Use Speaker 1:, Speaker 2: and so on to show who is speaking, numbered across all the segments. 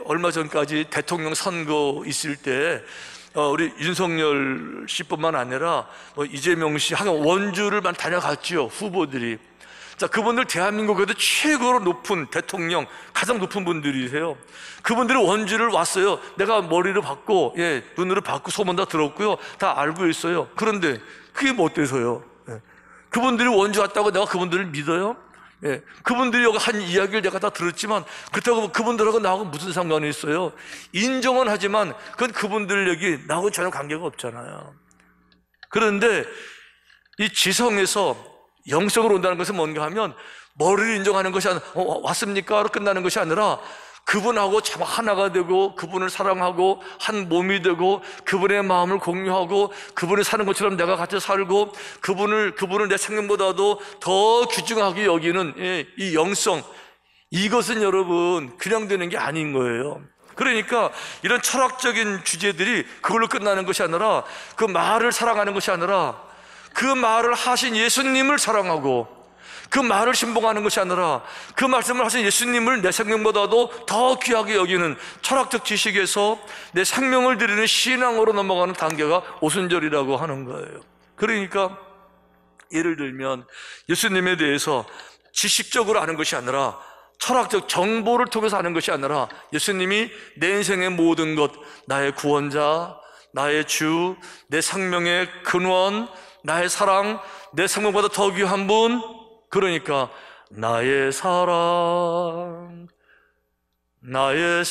Speaker 1: 얼마 전까지 대통령 선거 있을 때 우리 윤석열 씨뿐만 아니라 이재명 씨, 하여간 원주를 많이 다녀갔지요, 후보들이. 자, 그분들 대한민국에도 최고로 높은 대통령, 가장 높은 분들이세요. 그분들이 원주를 왔어요. 내가 머리를 받고, 눈으로 받고, 소문 다 들었고요, 다 알고 있어요. 그런데 그게 뭐 어때서요? 그분들이 원주 왔다고 내가 그분들을 믿어요? 그분들이 여기 한 이야기를 내가 다 들었지만 그렇다고 그분들하고 나하고 무슨 상관이 있어요? 인정은 하지만 그건 그분들 얘기, 나하고 전혀 관계가 없잖아요. 그런데 이 지성에서 영성으로 온다는 것은 뭔가 하면 머리를 인정하는 것이 아니라 왔습니까? 로 끝나는 것이 아니라 그분하고 참 하나가 되고 그분을 사랑하고 한 몸이 되고 그분의 마음을 공유하고 그분이 사는 것처럼 내가 같이 살고 그분을 내 생명보다도 더 귀중하게 여기는 이 영성, 이것은 여러분 그냥 되는 게 아닌 거예요. 그러니까 이런 철학적인 주제들이 그걸로 끝나는 것이 아니라, 그 말을 사랑하는 것이 아니라 그 말을 하신 예수님을 사랑하고 그 말을 신봉하는 것이 아니라 그 말씀을 하신 예수님을 내 생명보다도 더 귀하게 여기는 철학적 지식에서 내 생명을 드리는 신앙으로 넘어가는 단계가 오순절이라고 하는 거예요. 그러니까 예를 들면 예수님에 대해서 지식적으로 아는 것이 아니라 철학적 정보를 통해서 아는 것이 아니라 예수님이 내 인생의 모든 것, 나의 구원자, 나의 주, 내 생명의 근원, 나의 사랑, 내 생명보다 더 귀한 분, 그러니까 나의 사랑, 나의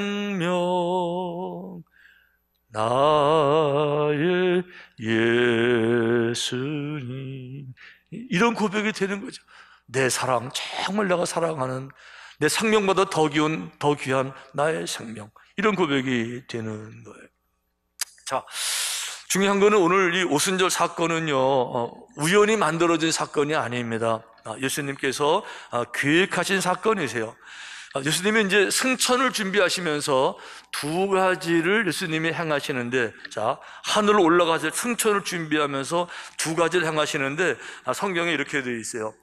Speaker 1: 생명, 나의 예수님, 이런 고백이 되는 거죠. 내 사랑, 정말 내가 사랑하는, 내 생명보다 더 귀한 나의 생명, 이런 고백이 되는 거예요. 자, 중요한 거는 오늘 이 오순절 사건은요, 우연히 만들어진 사건이 아닙니다. 예수님께서 계획하신 사건이세요. 예수님이 이제 승천을 준비하시면서 두 가지를 예수님이 행하시는데, 자, 하늘로 올라가서 승천을 준비하면서 두 가지를 행하시는데, 성경에 이렇게 되어 있어요.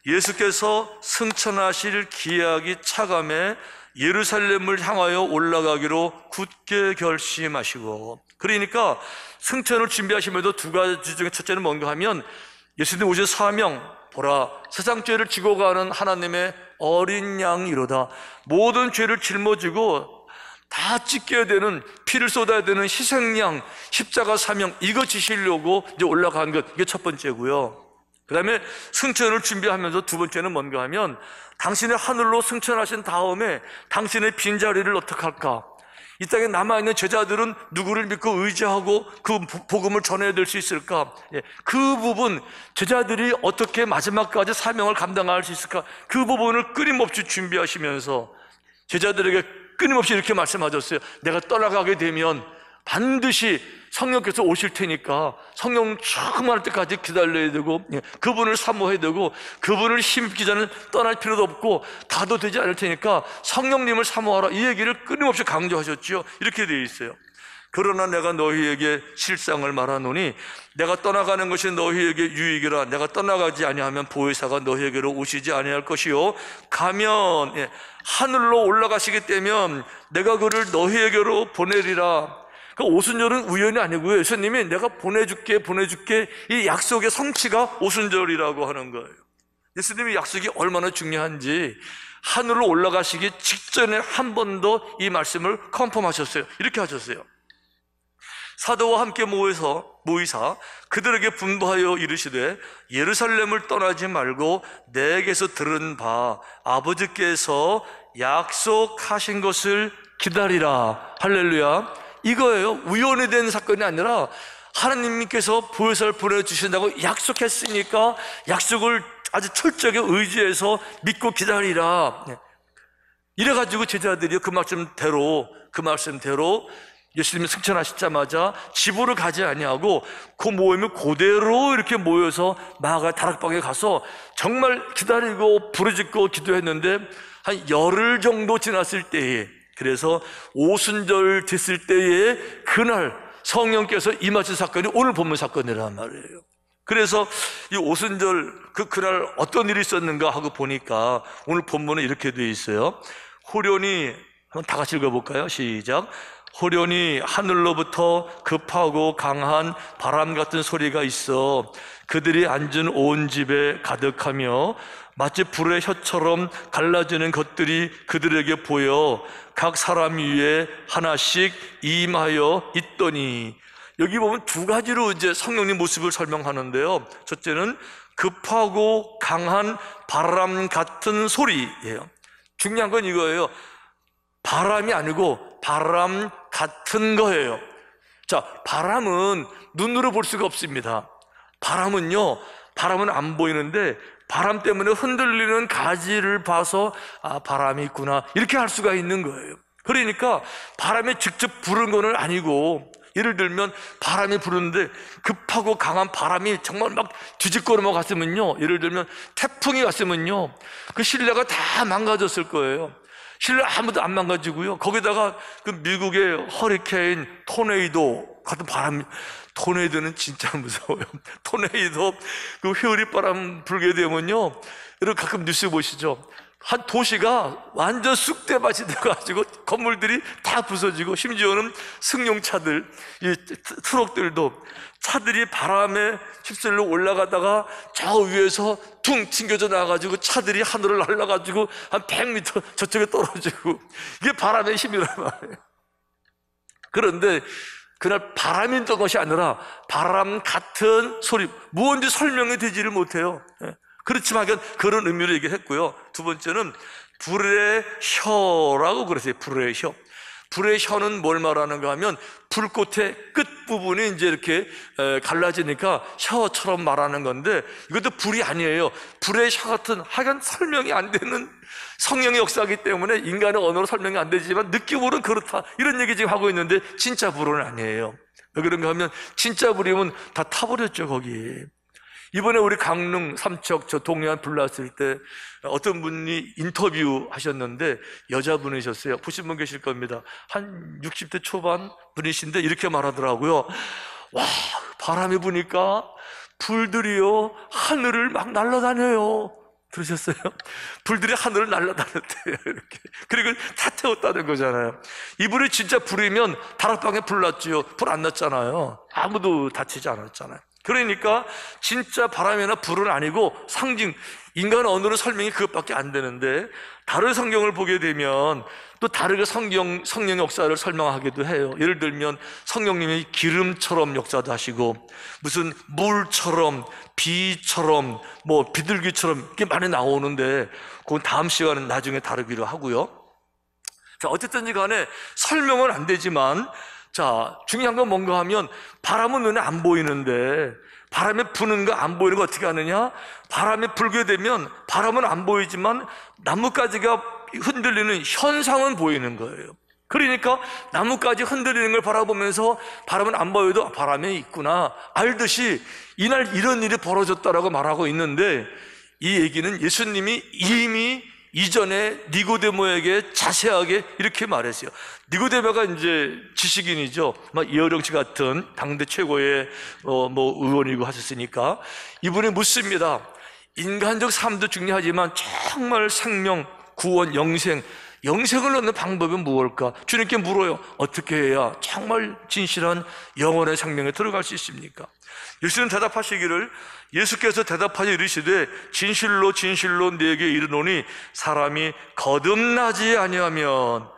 Speaker 1: 예수께서 승천하실 기약이 차감해 예루살렘을 향하여 올라가기로 굳게 결심하시고, 그러니까 승천을 준비하시면서 두 가지 중에 첫째는 뭔가 하면 예수님 오신 사명, 보라 세상 죄를 지고 가는 하나님의 어린 양이로다. 모든 죄를 짊어지고 다 찢겨야 되는, 피를 쏟아야 되는 희생양, 십자가 사명, 이거 지시려고 이제 올라간 것, 이게 첫 번째고요. 그 다음에 승천을 준비하면서 두 번째는 뭔가 하면 당신의 하늘로 승천하신 다음에 당신의 빈자리를 어떻게 할까? 이 땅에 남아있는 제자들은 누구를 믿고 의지하고 그 복음을 전해야 될 수 있을까? 그 부분, 제자들이 어떻게 마지막까지 사명을 감당할 수 있을까? 그 부분을 끊임없이 준비하시면서 제자들에게 끊임없이 이렇게 말씀하셨어요. 내가 떠나가게 되면 반드시 성령께서 오실 테니까 성령 충만할 때까지 기다려야 되고, 그분을 사모해야 되고, 그분을 힘입기 전에 떠날 필요도 없고 가도 되지 않을 테니까 성령님을 사모하라, 이 얘기를 끊임없이 강조하셨죠. 이렇게 되어 있어요. 그러나 내가 너희에게 실상을 말하노니 내가 떠나가는 것이 너희에게 유익이라. 내가 떠나가지 아니하면 보혜사가 너희에게로 오시지 아니할 것이요, 가면 하늘로 올라가시기 때문에 내가 그를 너희에게로 보내리라. 오순절은 우연이 아니고요, 예수님이 내가 보내줄게 이 약속의 성취가 오순절이라고 하는 거예요. 예수님의 약속이 얼마나 중요한지 하늘로 올라가시기 직전에 한 번 더 이 말씀을 컨펌하셨어요. 이렇게 하셨어요. 사도와 함께 모이사 그들에게 분부하여 이르시되 예루살렘을 떠나지 말고 내게서 들은 바 아버지께서 약속하신 것을 기다리라. 할렐루야. 이거예요. 우연이 된 사건이 아니라 하나님께서 보혜사를 보내주신다고 약속했으니까 약속을 아주 철저하게 의지해서 믿고 기다리라. 이래가지고 제자들이 그 말씀대로 예수님이 승천하시자마자 집으로 가지 아니하고 그 모임을 그대로 이렇게 모여서 마가 다락방에 가서 정말 기다리고 부르짖고 기도했는데 한 열흘 정도 지났을 때에, 그래서 오순절 됐을 때에 그날 성령께서 임하신 사건이 오늘 본문 사건이란 말이에요. 그래서 이 오순절 그날 어떤 일이 있었는가 하고 보니까 오늘 본문에 이렇게 되어 있어요. 후련히 한번 다 같이 읽어볼까요? 시작. 호련히 하늘로부터 급하고 강한 바람 같은 소리가 있어 그들이 앉은 온 집에 가득하며 마치 불의 혀처럼 갈라지는 것들이 그들에게 보여 각 사람 위에 하나씩 임하여 있더니. 여기 보면 두 가지로 이제 성령님 모습을 설명하는데요. 첫째는 급하고 강한 바람 같은 소리예요. 중요한 건 이거예요. 바람이 아니고 바람 같은 거예요. 자, 바람은 눈으로 볼 수가 없습니다. 바람은 안 보이는데 바람 때문에 흔들리는 가지를 봐서 아, 바람이 있구나 이렇게 할 수가 있는 거예요. 그러니까 바람이 직접 부는 건 아니고, 예를 들면 바람이 부르는데 급하고 강한 바람이 정말 막 뒤집고 넘어갔으면요, 예를 들면 태풍이 왔으면요, 그 실내가 다 망가졌을 거예요. 실내 아무도 안 망가지고요, 거기다가 그 미국의 허리케인, 토네이도 같은 바람, 토네이도는 진짜 무서워요. 토네이도 그 회오리바람 불게 되면요, 여러분 가끔 뉴스 보시죠? 한 도시가 완전 쑥대밭이 돼가지고 건물들이 다 부서지고, 심지어는 승용차들, 이 트럭들도 차들이 바람에 휩쓸려 올라가다가 저 위에서 퉁 튕겨져 나가지고 차들이 하늘을 날아가지고 한 100m 저쪽에 떨어지고, 이게 바람의 힘이란 말이에요. 그런데 그날 바람이 있던 것이 아니라 바람 같은 소리, 무언지 설명이 되지를 못해요. 그렇지만 그런 의미로 얘기했고요. 두 번째는 불의 혀라고 그랬어요. 불의 혀. 불의 혀는 뭘 말하는가 하면 불꽃의 끝부분이 이제 이렇게 갈라지니까 혀처럼 말하는 건데, 이것도 불이 아니에요. 불의 혀 같은, 하여간 설명이 안 되는 성령의 역사이기 때문에 인간의 언어로 설명이 안 되지만 느낌으로는 그렇다, 이런 얘기 지금 하고 있는데 진짜 불은 아니에요. 왜 그런가 하면 진짜 불이면 다 타버렸죠, 거기. 이번에 우리 강릉 삼척 저 동해안 불났을 때 어떤 분이 인터뷰 하셨는데 여자분이셨어요. 보신 분 계실 겁니다. 한 60대 초반 분이신데 이렇게 말하더라고요. 와, 바람이 부니까 불들이요 하늘을 막 날아다녀요. 들으셨어요? 불들이 하늘을 날아다녔대요, 이렇게. 그리고 다 태웠다는 거잖아요. 이불이 진짜 불이면 다락방에 불 났지요. 불 안 났잖아요. 아무도 다치지 않았잖아요. 그러니까 진짜 바람이나 불은 아니고 상징, 인간 언어로 설명이 그것밖에 안 되는데, 다른 성경을 보게 되면 또 다르게 성령의 역사를 설명하기도 해요. 예를 들면 성령님이 기름처럼 역사도 하시고, 무슨 물처럼, 비처럼, 뭐 비둘기처럼 이렇게 많이 나오는데, 그건 다음 시간은 나중에 다루기로 하고요. 자, 어쨌든 간에 설명은 안 되지만, 자, 중요한 건 뭔가 하면 바람은 눈에 안 보이는데 바람에 부는 거 안 보이는 거 어떻게 하느냐? 바람이 불게 되면 바람은 안 보이지만 나뭇가지가 흔들리는 현상은 보이는 거예요. 그러니까 나뭇가지 흔들리는 걸 바라보면서 바람은 안 보여도 바람이 있구나 알듯이 이날 이런 일이 벌어졌다라고 말하고 있는데, 이 얘기는 예수님이 이미 이전에 니고데모에게 자세하게 이렇게 말했어요. 니고데모가 이제 지식인이죠. 막 이어령 씨 같은 당대 최고의 뭐 의원이고 하셨으니까 이분이 묻습니다. 인간적 삶도 중요하지만 정말 생명, 구원, 영생을 얻는 방법이 무엇일까? 주님께 물어요. 어떻게 해야 정말 진실한 영원의 생명에 들어갈 수 있습니까? 예수는 대답하시기를, 예수께서 대답하여 이르시되 진실로 진실로 네게 이르노니 사람이 거듭나지 아니하면은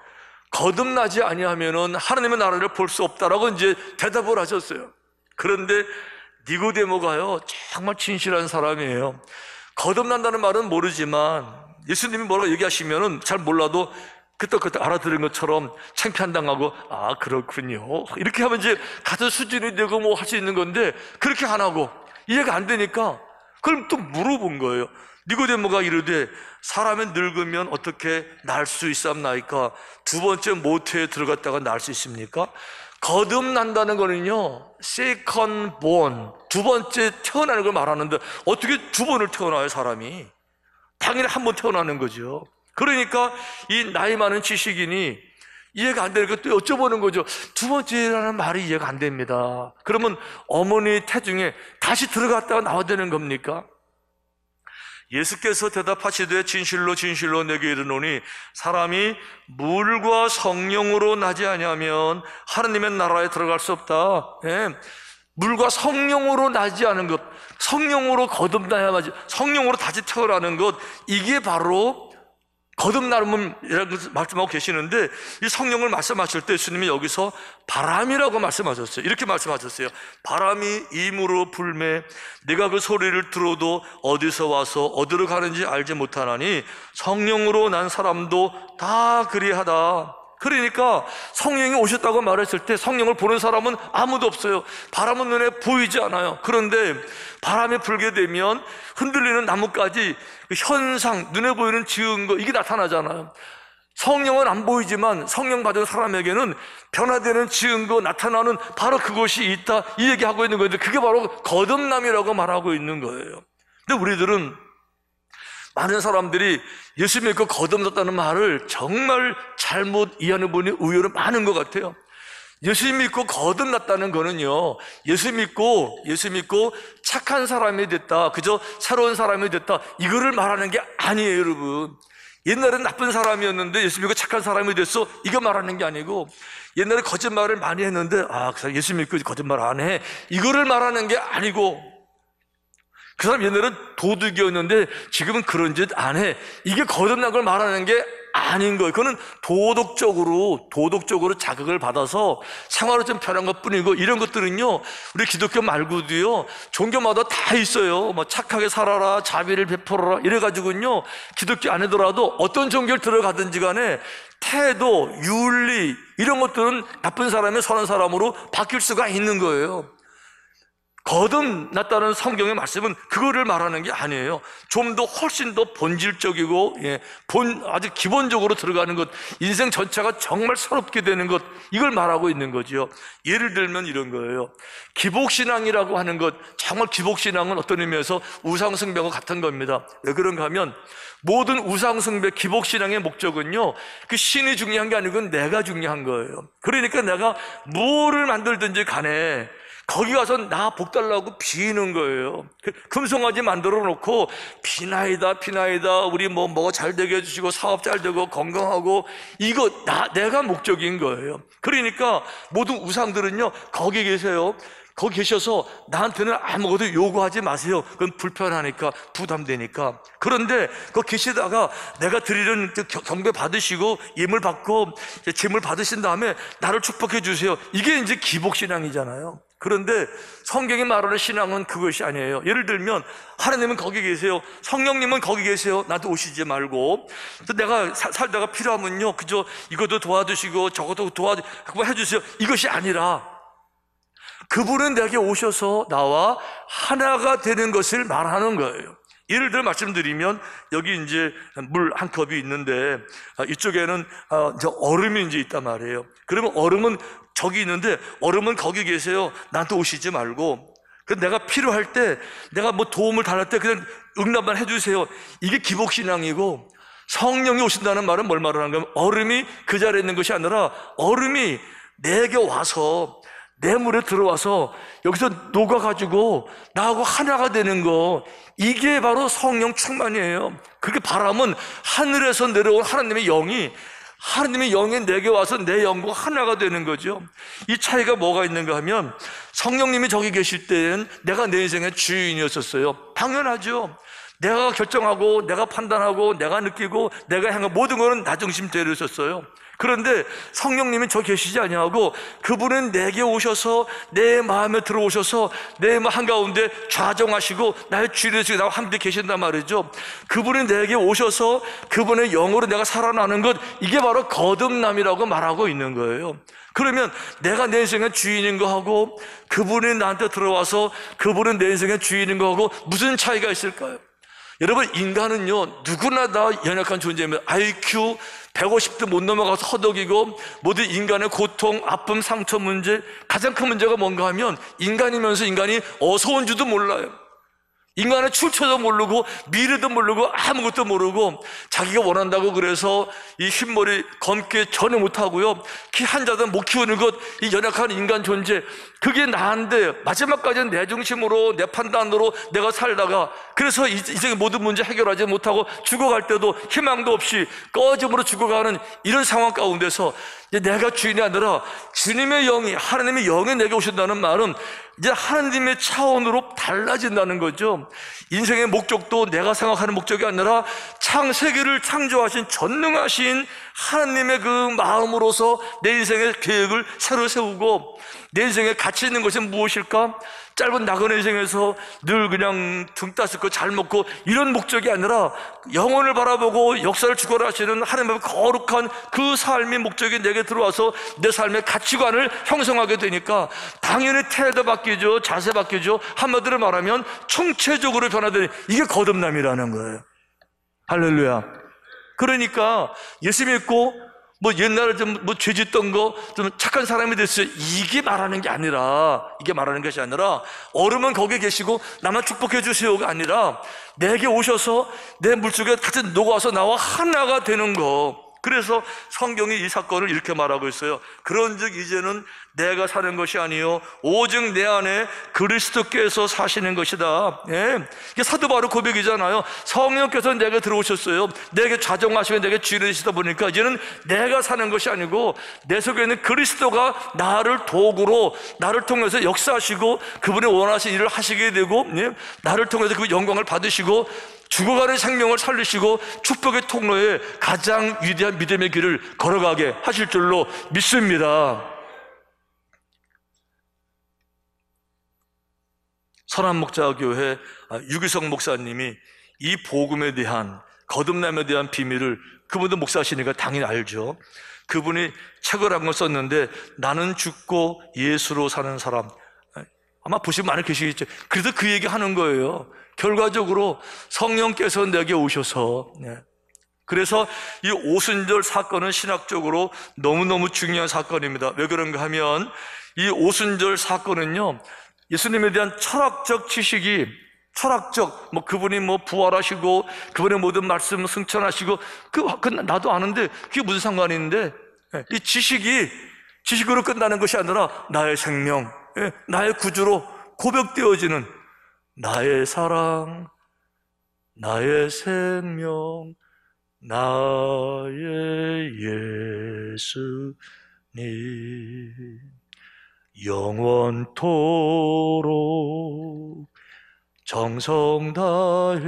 Speaker 1: 하나님의 나라를 볼 수 없다라고 이제 대답을 하셨어요. 그런데 니고데모가요 정말 진실한 사람이에요. 거듭난다는 말은 모르지만 예수님이 뭐라고 얘기하시면은 잘 몰라도 그때 알아들은 것처럼 창피한당하고 아 그렇군요 이렇게 하면 이제 같은 수준이 되고 뭐 할 수 있는 건데, 그렇게 안 하고 이해가 안 되니까 그럼 또 물어본 거예요. 니고데모가 이르되 사람이 늙으면 어떻게 날 수 있사옵나이까? 두 번째 모태에 들어갔다가 날 수 있습니까? 거듭난다는 거는요 second born, 두 번째 태어나는 걸 말하는데 어떻게 두 번을 태어나요? 사람이 당연히 한 번 태어나는 거죠. 그러니까 이 나이 많은 지식인이 이해가 안 되니까 또 여쭤보는 거죠. 두 번째라는 말이 이해가 안 됩니다. 그러면 어머니 태중에 다시 들어갔다가 나와야 되는 겁니까? 예수께서 대답하시되 진실로 진실로 내게 이르노니 사람이 물과 성령으로 나지 아니하면 하느님의 나라에 들어갈 수 없다. 예. 물과 성령으로 나지 않은 것, 성령으로 거듭나야만, 성령으로 다시 태어나는 것, 이게 바로 거듭남이라는 것을 말씀하고 계시는데, 이 성령을 말씀하실 때 예수님이 여기서 바람이라고 말씀하셨어요. 이렇게 말씀하셨어요. 바람이 임으로 불매 내가 그 소리를 들어도 어디서 와서 어디로 가는지 알지 못하나니 성령으로 난 사람도 다 그리하다. 그러니까 성령이 오셨다고 말했을 때 성령을 보는 사람은 아무도 없어요. 바람은 눈에 보이지 않아요. 그런데 바람이 불게 되면 흔들리는 나뭇가지, 그 현상, 눈에 보이는 증거, 이게 나타나잖아요. 성령은 안 보이지만 성령 받은 사람에게는 변화되는 증거, 나타나는 바로 그것이 있다, 이 얘기하고 있는 건데, 그게 바로 거듭남이라고 말하고 있는 거예요. 근데 우리들은, 많은 사람들이 예수 믿고 거듭났다는 말을 정말 잘못 이해하는 분이 의외로 많은 것 같아요. 예수 믿고 거듭났다는 거는요, 예수 믿고 착한 사람이 됐다, 그저 새로운 사람이 됐다, 이거를 말하는 게 아니에요, 여러분. 옛날엔 나쁜 사람이었는데 예수 믿고 착한 사람이 됐어, 이거 말하는 게 아니고, 옛날에 거짓말을 많이 했는데 그 사람 예수 믿고 거짓말 안 해, 이거를 말하는 게 아니고, 그 사람 옛날엔 도둑이었는데 지금은 그런 짓 안 해, 이게 거듭난 걸 말하는 게 아닌 거예요. 그거는 도덕적으로 자극을 받아서 생활을 좀 편한 것 뿐이고, 이런 것들은요, 우리 기독교 말고도요, 종교마다 다 있어요. 뭐 착하게 살아라, 자비를 베풀어라, 이래가지고는요, 기독교 안에더라도 어떤 종교를 들어가든지 간에 태도, 윤리, 이런 것들은 나쁜 사람이 선한 사람으로 바뀔 수가 있는 거예요. 거듭났다는 성경의 말씀은 그거를 말하는 게 아니에요. 좀 더 훨씬 더 본질적이고, 아주 기본적으로 들어가는 것, 인생 전체가 정말 새롭게 되는 것, 이걸 말하고 있는 거죠. 예를 들면 이런 거예요. 기복신앙이라고 하는 것, 정말 기복신앙은 어떤 의미에서 우상숭배와 같은 겁니다. 왜 그런가 하면, 모든 우상숭배, 기복신앙의 목적은요, 그 신이 중요한 게 아니고 내가 중요한 거예요. 그러니까 내가 뭐를 만들든지 간에 거기 가서 나 복 달라고 비는 거예요. 금송아지 만들어 놓고 비나이다 우리 뭐 잘 되게 해주시고 사업 잘 되고 건강하고, 이거 내가 목적인 거예요. 그러니까 모든 우상들은요, 거기 계세요. 거기 계셔서 나한테는 아무것도 요구하지 마세요. 그건 불편하니까, 부담되니까. 그런데 거기 계시다가 내가 드리는 경배 받으시고 예물 받고 재물 받으신 다음에 나를 축복해 주세요. 이게 이제 기복신앙이잖아요. 그런데 성경이 말하는 신앙은 그것이 아니에요. 예를 들면 하나님은 거기 계세요, 성령님은 거기 계세요, 나한테 오시지 말고, 또 내가 살다가 필요하면요, 그저 이것도 도와주시고 저것도 도와주시고 해주세요, 이것이 아니라 그분은 내게 오셔서 나와 하나가 되는 것을 말하는 거예요. 예를 들어 말씀드리면, 여기 이제 물 한 컵이 있는데 이쪽에는 이제 얼음이 이제 있단 말이에요. 그러면 얼음은 저기 있는데 얼음은 거기 계세요, 나한테 오시지 말고, 내가 필요할 때, 내가 뭐 도움을 달할 때 그냥 응답만 해주세요. 이게 기복신앙이고, 성령이 오신다는 말은 뭘 말하는 거냐면, 얼음이 그 자리에 있는 것이 아니라 얼음이 내게 와서, 내 물에 들어와서 여기서 녹아가지고 나하고 하나가 되는 거, 이게 바로 성령 충만이에요. 그렇게 바람은 하늘에서 내려온 하나님의 영이 내게 와서 내 영과 하나가 되는 거죠. 이 차이가 뭐가 있는가 하면, 성령님이 저기 계실 때는 내가 내 인생의 주인이었었어요. 당연하죠. 내가 결정하고 내가 판단하고 내가 느끼고 내가 행하고 모든 것은 나 중심대로 있었어요. 그런데 성령님이 저 계시지 아니하고 그분은 내게 오셔서 내 마음에 들어오셔서 내 마음 한가운데 좌정하시고 나의 주인이 되시고 나와 함께 계신단 말이죠. 그분이 내게 오셔서 그분의 영으로 내가 살아나는 것, 이게 바로 거듭남이라고 말하고 있는 거예요. 그러면 내가 내 인생의 주인인 거하고 그분이 나한테 들어와서 그분은 내 인생의 주인인 거하고 무슨 차이가 있을까요? 여러분, 인간은요, 누구나 다 연약한 존재입니다. IQ 150도 못 넘어가서 허덕이고, 모든 인간의 고통, 아픔, 상처 문제, 가장 큰 문제가 뭔가 하면 인간이면서 인간이 어서 온 줄도 몰라요. 인간의 출처도 모르고 미래도 모르고 아무것도 모르고 자기가 원한다고 그래서 이 흰머리 검게 전혀 못하고요, 키 한자도 못 키우는 것, 이 연약한 인간 존재, 그게 나한테 마지막까지는 내 중심으로 내 판단으로 내가 살다가, 그래서 인생의 모든 문제 해결하지 못하고 죽어갈 때도 희망도 없이 꺼짐으로 죽어가는 이런 상황 가운데서 이제 내가 주인이 아니라 주님의 영이, 하나님의 영이 내게 오신다는 말은 이제 하나님의 차원으로 달라진다는 거죠. 인생의 목적도 내가 생각하는 목적이 아니라 세계를 창조하신 전능하신 하나님의 그 마음으로서 내 인생의 계획을 새로 세우고, 내 인생에 가치 있는 것은 무엇일까? 짧은 나그네 인생에서 늘 그냥 등 따스고 잘 먹고 이런 목적이 아니라 영혼을 바라보고 역사를 주관하시는 하나님의 거룩한 그 삶의 목적이 내게 들어와서 내 삶의 가치관을 형성하게 되니까 당연히 태도 바뀌죠, 자세 바뀌죠. 한마디로 말하면 총체적으로 변화되는, 이게 거듭남이라는 거예요. 할렐루야. 그러니까 예수 믿고 뭐 옛날에 좀 죄 짓던 거 좀 착한 사람이 됐어요, 이게 말하는 게 아니라, 이게 말하는 것이 아니라 얼음은 거기에 계시고 나만 축복해 주세요가 아니라 내게 오셔서 내 물속에 같이 녹아서 나와 하나가 되는 거. 그래서 성경이 이 사건을 이렇게 말하고 있어요. 그런즉 이제는 내가 사는 것이 아니요 오직 내 안에 그리스도께서 사시는 것이다. 예. 이게 사도 바울 고백이잖아요. 성령께서 내게 들어오셨어요. 내게 좌정하시고 내게 주인이시다 보니까 이제는 내가 사는 것이 아니고 내 속에 있는 그리스도가 나를 도구로, 나를 통해서 역사하시고 그분의 원하신 일을 하시게 되고, 예. 나를 통해서 그 영광을 받으시고 죽어가는 생명을 살리시고 축복의 통로에 가장 위대한 믿음의 길을 걸어가게 하실 줄로 믿습니다. 선한목자교회 유기성 목사님이 이 복음에 대한, 거듭남에 대한 비밀을, 그분도 목사시니까 당연히 알죠. 그분이 책을 한 권 썼는데 나는 죽고 예수로 사는 사람, 아마 보시면 많이 계시겠죠. 그래서 그 얘기 하는 거예요. 결과적으로 성령께서 내게 오셔서, 그래서 이 오순절 사건은 신학적으로 너무너무 중요한 사건입니다. 왜 그런가 하면 이 오순절 사건은요, 예수님에 대한 철학적 지식이, 철학적, 그분이 부활하시고 그분의 모든 말씀 승천하시고 나도 아는데 그게 무슨 상관이 있는데, 이 지식으로 끝나는 것이 아니라 나의 생명, 나의 구주로 고백되어지는 나의 사랑, 나의 생명, 나의 예수님, 영원토록 정성 다해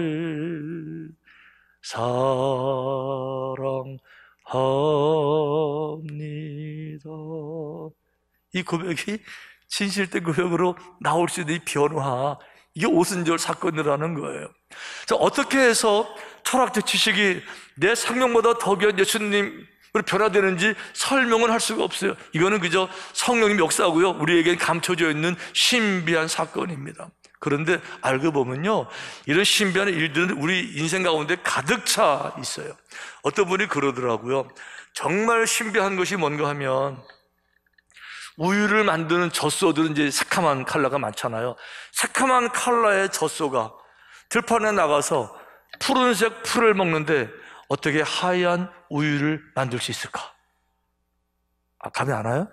Speaker 1: 사랑합니다. 이 고백이 진실된 고백으로 나올 수 있는 이 변화, 이게 오순절 사건이라는 거예요. 자, 어떻게 해서 철학적 지식이 내 생명보다 더 귀한 예수님으로 변화되는지 설명은 할 수가 없어요. 이거는 그저 성령님 역사고요, 우리에게 감춰져 있는 신비한 사건입니다. 그런데 알고 보면요, 이런 신비한 일들은 우리 인생 가운데 가득 차 있어요. 어떤 분이 그러더라고요. 정말 신비한 것이 뭔가 하면, 우유를 만드는 젖소들은 이제 새카만 컬러가 많잖아요. 새카만 컬러의 젖소가 들판에 나가서 푸른색 풀을 먹는데 어떻게 하얀 우유를 만들 수 있을까? 감이 안 와요?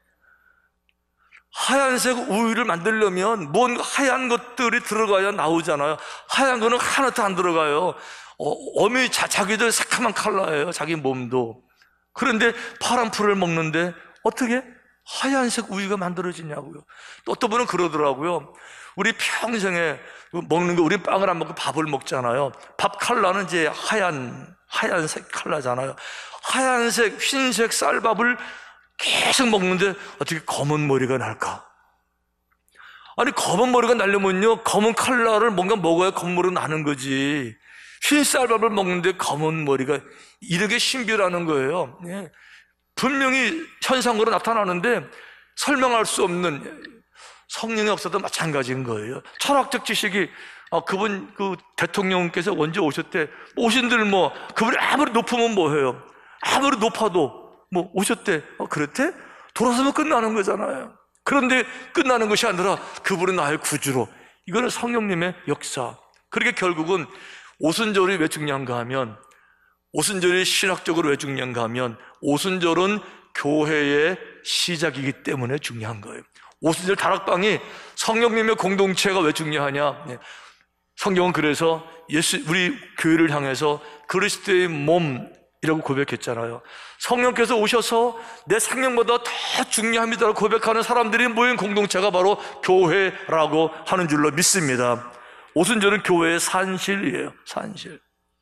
Speaker 1: 하얀색 우유를 만들려면 뭔 하얀 것들이 들어가야 나오잖아요. 하얀 거는 하나도 안 들어가요. 어미 자기들 새카만 컬러예요, 자기 몸도. 그런데 파란 풀을 먹는데 어떻게 하얀색 우유가 만들어지냐고요. 또 어떤 분은 그러더라고요. 우리 평생에 먹는 거, 우리 빵을 안 먹고 밥을 먹잖아요. 밥 컬러는 이제 하얀색 컬러잖아요. 하얀색, 흰색 쌀밥을 계속 먹는데 어떻게 검은 머리가 날까? 아니, 검은 머리가 나려면요, 검은 컬러를 뭔가 먹어야 검은 머리가 나는 거지. 흰 쌀밥을 먹는데 검은 머리가, 이렇게 신비라는 거예요. 예. 분명히 현상으로 나타나는데 설명할 수 없는, 성령의 역사도 마찬가지인 거예요. 철학적 지식이, 그분 대통령께서 언제 오셨대? 오신들 그분이 아무리 높으면 뭐해요? 아무리 높아도 오셨대. 그렇대? 돌아서면 끝나는 거잖아요. 그런데 끝나는 것이 아니라 그분은 나의 구주로. 이거는 성령님의 역사. 그렇게 결국은 오순절이 왜 중요한가 하면, 오순절이 신학적으로 왜 중요한가 하면, 오순절은 교회의 시작이기 때문에 중요한 거예요. 오순절 다락방이 성령님의 공동체가 왜 중요하냐? 성경은 그래서 우리 교회를 향해서 그리스도의 몸이라고 고백했잖아요. 성령께서 오셔서 내 생명보다 더 중요합니다라고 고백하는 사람들이 모인 공동체가 바로 교회라고 하는 줄로 믿습니다. 오순절은 교회의 산실이에요. 산실.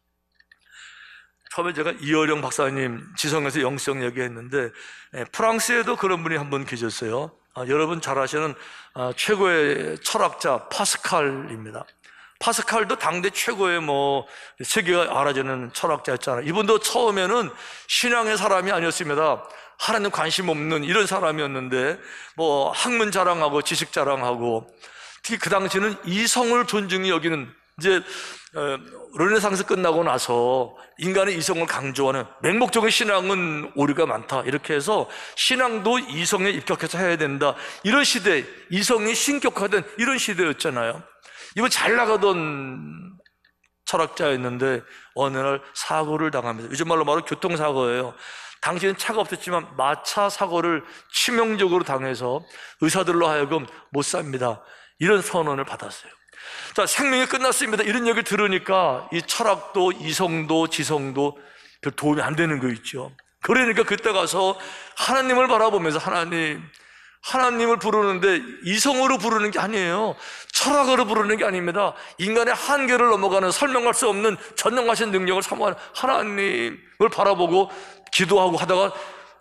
Speaker 1: 처음에 제가 이어령 박사님 지성에서 영성 얘기했는데, 프랑스에도 그런 분이 한 분 계셨어요. 여러분 잘 아시는 최고의 철학자 파스칼입니다. 파스칼도 당대 최고의 세계가 알아지는 철학자였잖아요. 이분도 처음에는 신앙의 사람이 아니었습니다. 하나님 관심 없는 이런 사람이었는데, 학문 자랑하고 지식 자랑하고, 특히 그 당시는 이성을 존중히 여기는, 이제 르네상스 끝나고 나서 인간의 이성을 강조하는 맹목적인 신앙은 오류가 많다, 이렇게 해서 신앙도 이성에 입각해서 해야 된다, 이런 시대, 이성이 신격화된 이런 시대였잖아요. 이거 잘 나가던 철학자였는데 어느 날 사고를 당합니다. 요즘 말로 말하면 교통사고예요. 당시에는 차가 없었지만 마차 사고를 치명적으로 당해서 의사들로 하여금 못 삽니다, 이런 선언을 받았어요. 자, 생명이 끝났습니다, 이런 얘기를 들으니까 이 철학도 이성도 지성도 별 도움이 안 되는 거 있죠. 그러니까 그때 가서 하나님을 바라보면서 하나님을 부르는데 이성으로 부르는 게 아니에요. 철학으로 부르는 게 아닙니다. 인간의 한계를 넘어가는, 설명할 수 없는 전능하신 능력을 사모하는 하나님을 바라보고 기도하고 하다가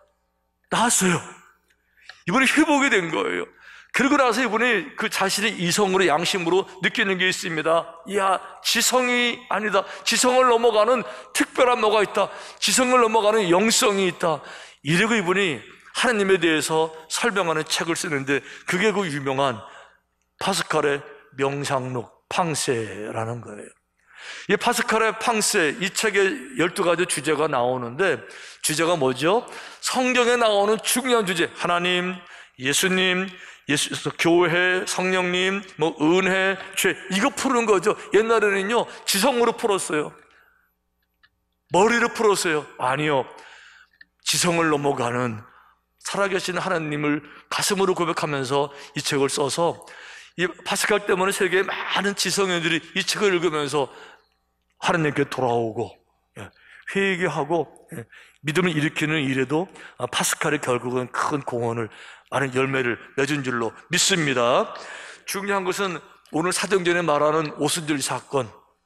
Speaker 1: 나았어요. 이번에 회복이 된 거예요. 그러고 나서 이분이 그 자신의 이성으로, 양심으로 느끼는 게 있습니다. 이야, 지성이 아니다, 지성을 넘어가는 특별한 뭐가 있다, 지성을 넘어가는 영성이 있다, 이러고 이분이 하나님에 대해서 설명하는 책을 쓰는데, 그게 그 유명한 파스칼의 명상록 팡세라는 거예요. 이 파스칼의 팡세, 이 책에 12가지 주제가 나오는데, 주제가 뭐죠? 성경에 나오는 중요한 주제, 하나님, 예수님, 교회, 성령님, 은혜, 죄, 이거 푸는 거죠. 옛날에는요 지성으로 풀었어요. 머리로 풀었어요. 아니요, 지성을 넘어가는 살아계신 하나님을 가슴으로 고백하면서 이 책을 써서, 이 파스칼 때문에 세계의 많은 지성인들이 이 책을 읽으면서 하나님께 돌아오고 회개하고 믿음을 일으키는 일에도 파스칼이 결국은 큰 공헌을, 많은 열매를 맺은 줄로 믿습니다. 중요한 것은 오늘 사도행전에 말하는 오순절 사건,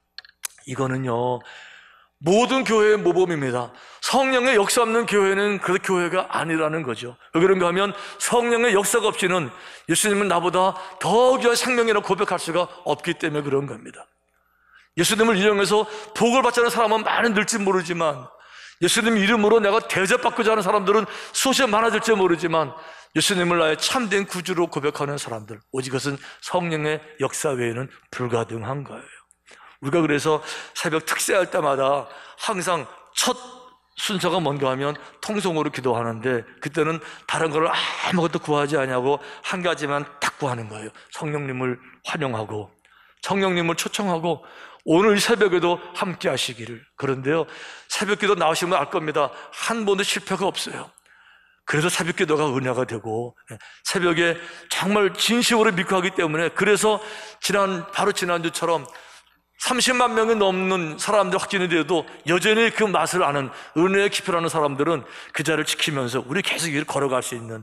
Speaker 1: 이거는요 모든 교회의 모범입니다. 성령의 역사 없는 교회는 그 교회가 아니라는 거죠. 왜 그런가 하면 성령의 역사가 없이는 예수님은 나보다 더 귀한 생명이라고 고백할 수가 없기 때문에 그런 겁니다. 예수님을 이용해서 복을 받자는 사람은 많은 늘지 모르지만, 예수님 이름으로 내가 대접받고자 하는 사람들은 수없이 많아질지 모르지만, 예수님을 나의 참된 구주로 고백하는 사람들, 오직 그것은 성령의 역사 외에는 불가능한 거예요. 우리가 그래서 새벽 특세할 때마다 항상 첫 순서가 뭔가 하면 통성으로 기도하는데, 그때는 다른 걸 아무것도 구하지 않냐고 한 가지만 딱 구하는 거예요. 성령님을 환영하고 성령님을 초청하고 오늘 이 새벽에도 함께 하시기를. 그런데요, 새벽 기도 나오시면 알 겁니다. 한 번도 실패가 없어요. 그래서 새벽 기도가 은혜가 되고, 새벽에 정말 진심으로 믿고 하기 때문에, 그래서 바로 지난주처럼 30만 명이 넘는 사람들 확진이 돼도 여전히 그 맛을 아는 은혜의 깊이라는 사람들은 그 자리를 지키면서 우리 계속 이 길을 걸어갈 수 있는,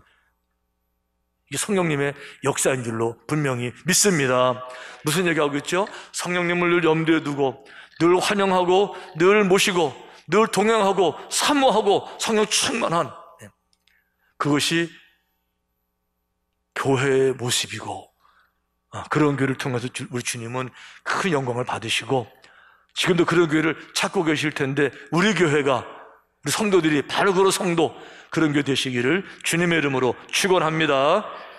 Speaker 1: 이게 성령님의 역사인 줄로 분명히 믿습니다. 무슨 얘기하고 있죠? 성령님을 늘 염두에 두고 늘 환영하고 늘 모시고 늘 동행하고 사모하고 성령 충만한, 그것이 교회의 모습이고, 그런 교회를 통해서 우리 주님은 큰 영광을 받으시고 지금도 그런 교회를 찾고 계실 텐데, 우리 교회가, 우리 성도들이 바로 그런 성도, 그런 교회 되시기를 주님의 이름으로 축원합니다.